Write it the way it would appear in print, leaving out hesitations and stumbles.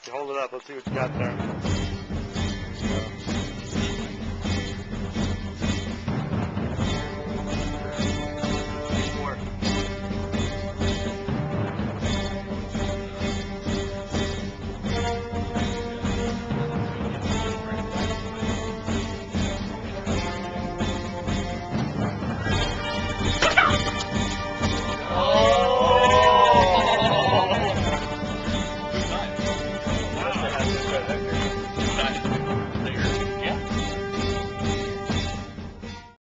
Hold it up. Let's see what you got there.